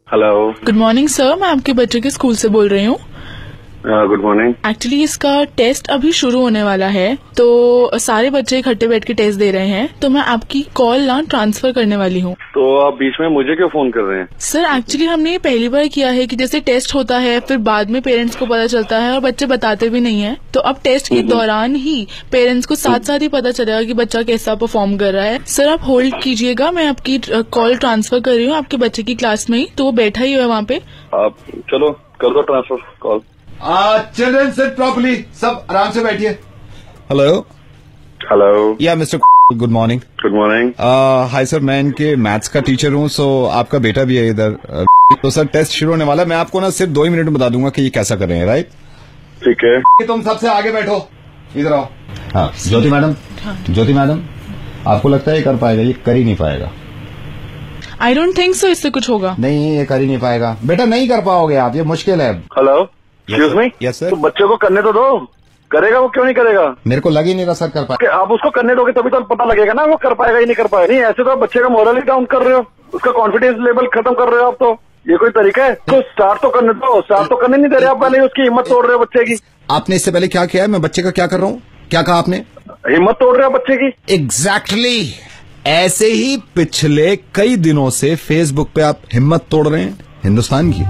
Hello, good morning sir, मैं आपके बच्चे के स्कूल से बोल रही हूँ। Good morning. एक्चुअली इसका टेस्ट अभी शुरू होने वाला है, तो सारे बच्चे इकट्ठे बैठ के टेस्ट दे रहे हैं, तो मैं आपकी कॉल ना ट्रांसफर करने वाली हूँ। तो आप बीच में मुझे क्यों फोन कर रहे हैं? सर एक्चुअली हमने ये पहली बार किया है कि जैसे टेस्ट होता है, फिर बाद में पेरेंट्स को पता चलता है और बच्चे बताते भी नहीं है। तो अब टेस्ट के दौरान ही पेरेंट्स को साथ साथ ही पता चलेगा कि बच्चा कैसा परफॉर्म कर रहा है। सर आप होल्ड कीजिएगा, मैं आपकी कॉल ट्रांसफर कर रही हूँ आपके बच्चे की क्लास में ही, तो वो बैठा ही है वहाँ पे। आप चलो कर दो transfer call. Children sit properly, सब आराम से बैठिए। हेलो हेलो, या mister, good morning. Good morning. Hi sir, मैं इनके मैथ्स का टीचर हूँ, सो आपका बेटा भी है इधर। तो सर टेस्ट शुरू होने वाला है, मैं आपको ना सिर्फ 2 ही मिनट में बता दूंगा कि ये कैसा कर रहे हैं, राइट? ठीक है, तुम सबसे आगे बैठो, इधर आओ। हाँ ज्योति मैडम, ज्योति मैडम, आपको लगता है ये कर पाएगा? ये कर ही नहीं पाएगा। आई डोंट थिंक सो इससे कुछ होगा। नहीं, ये कर ही नहीं पाएगा बेटा, नहीं कर पाओगे आप, ये मुश्किल है। Hello, excuse me. Yes sir. तो बच्चे को करने तो दो, करेगा वो क्यों नहीं करेगा? मेरे को लग ही नहीं रहा सर कर पाएगा। आप उसको करने दोगे तभी तो पता लगेगा ना वो कर पाएगा ही नहीं कर पाएगा। नहीं ऐसे तो आप बच्चे का मोरल ही डाउन कर रहे हो, उसका कॉन्फिडेंस लेवल खत्म कर रहे हो आप। तो ये कोई तरीका है? तो स्टार्ट तो करने दो, स्टार्ट तो करने नहीं दे रहे आप, पहले उसकी हिम्मत तोड़ रहे हो बच्चे की। आपने इससे पहले क्या किया है? मैं बच्चे का क्या कर रहा हूँ? क्या कहा आपने? हिम्मत तोड़ रहे हो बच्चे की। एग्जैक्टली ऐसे ही पिछले कई दिनों से फेसबुक पे आप हिम्मत तोड़ रहे हैं हिंदुस्तान की।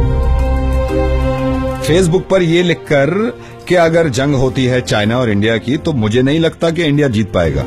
फेसबुक पर यह लिखकर कि अगर जंग होती है चाइना और इंडिया की, तो मुझे नहीं लगता कि इंडिया जीत पाएगा।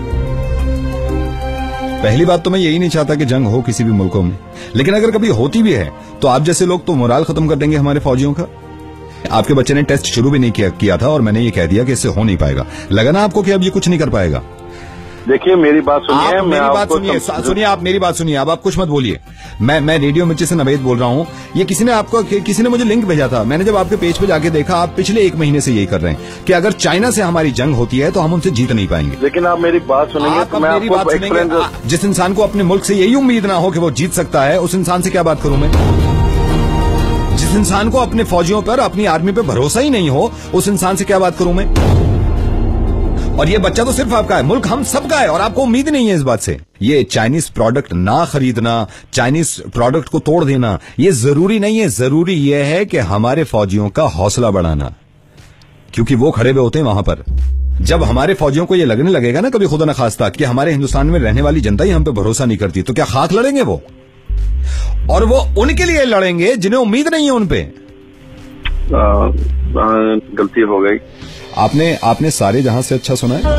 पहली बात तो मैं यही नहीं चाहता कि जंग हो किसी भी मुल्कों में, लेकिन अगर कभी होती भी है तो आप जैसे लोग तो मोराल खत्म कर देंगे हमारे फौजियों का। आपके बच्चे ने टेस्ट शुरू भी नहीं किया था और मैंने ये कह दिया कि इससे हो नहीं पाएगा। लगा ना आपको कि अब ये कुछ नहीं कर पाएगा? देखिए मेरी बात सुनिए, आप मेरी बात सुनिए, सुनिए आप मेरी बात सुनिए, अब आप कुछ मत बोलिए। मैं रेडियो मिर्ची से नवेद बोल रहा हूँ। ये किसी ने मुझे लिंक भेजा था, मैंने जब आपके पेज पे जाके देखा, आप पिछले 1 महीने से यही कर रहे हैं कि अगर चाइना से हमारी जंग होती है तो हम उनसे जीत नहीं पाएंगे। लेकिन आप मेरी बात सुनेंगे तो मैं आपको एक्सप्लेन। जिस इंसान को अपने मुल्क से यही उम्मीद ना हो कि वो जीत सकता है, उस इंसान से क्या बात करूं मैं? जिस इंसान को अपने फौजियों पर, अपनी आर्मी पे भरोसा ही नहीं हो, उस इंसान से क्या बात करूं मैं? और ये बच्चा तो सिर्फ आपका है, मुल्क हम सबका है, और आपको उम्मीद नहीं है इस बात से। ये चाइनीज प्रोडक्ट ना खरीदना, चाइनीज प्रोडक्ट को तोड़ देना, ये जरूरी नहीं है। जरूरी यह है कि हमारे फौजियों का हौसला बढ़ाना, क्योंकि वो खड़े हुए होते हैं वहां पर। जब हमारे फौजियों को ये लगने लगेगा ना कभी खुदा न खास्ता कि हमारे हिंदुस्तान में रहने वाली जनता ही हम पे भरोसा नहीं करती, तो क्या खाक लड़ेंगे वो? और वो उनके लिए लड़ेंगे जिन्हें उम्मीद नहीं है उन पे। गलती हो गई। आपने सारे जहां से अच्छा सुना है?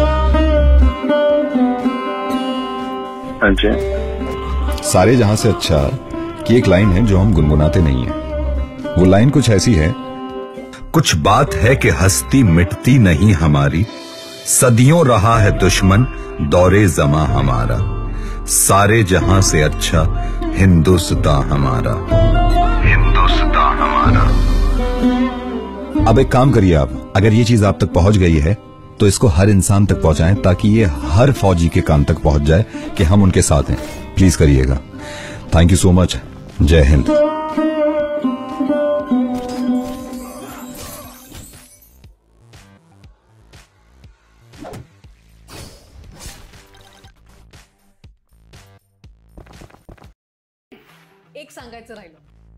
हाँ जी। सारे जहां से अच्छा की एक लाइन है जो हम गुनगुनाते नहीं है। वो लाइन कुछ ऐसी है, कुछ बात है कि हस्ती मिटती नहीं हमारी, सदियों रहा है दुश्मन दौरे जमा हमारा, सारे जहां से अच्छा हिंदुस्तां हमारा, हिंदुस्तां हमारा। अब एक काम करिए आप, अगर ये चीज आप तक पहुंच गई है तो इसको हर इंसान तक पहुंचाएं, ताकि ये हर फौजी के कान तक पहुंच जाए कि हम उनके साथ हैं। प्लीज करिएगा। Thank you so much. जय हिंद। एक सांगायचं राहिलं,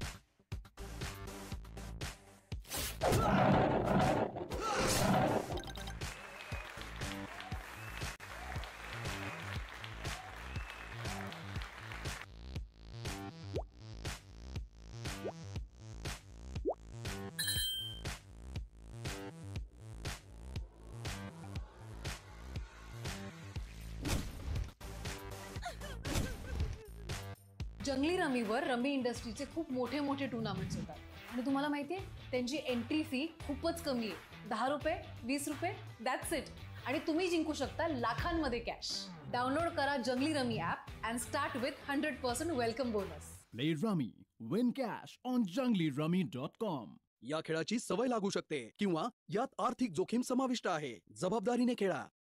जंगली रमीवर रमी इंडस्ट्रीचे खूप मोठे मोठे टुर्नामेंट्स होतात आणि तुम्हाला माहितीये त्यांची एंट्री फी खूपच कमी आहे, 10 रुपये 20 रुपये, दॅट्स इट। आणि तुम्ही जिंकू शकता लाखांमध्ये कॅश। डाउनलोड करा Jungly rummy app and start with 100% welcome bonus. Play rummy, win cash on junglyrummy.com। या खेळाची सवय लागू शकते किंवा यात आर्थिक जोखीम समाविष्ट आहे। जबाबदारीने खेळा।